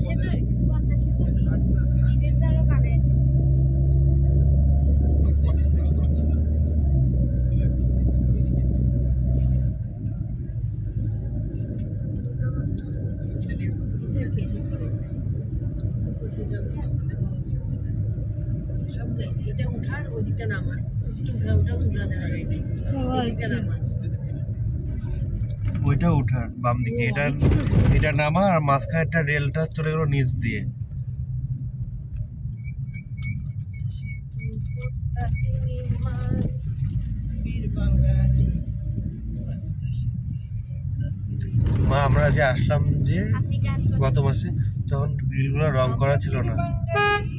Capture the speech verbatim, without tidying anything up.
এটা উঠার ওদিকটা নামার ওটা ওটা তুলা দেখা যাচ্ছে ওদিকটা নামার ওইটা উঠার বাম দিকে এটা এটা নামা আর মাঝখানে একটা রেলটা চলে গেল নিচ দিয়ে মা আমরা যে আসলাম যে গত মাসে তখন গ্রিলগুলো রং করা ছিল না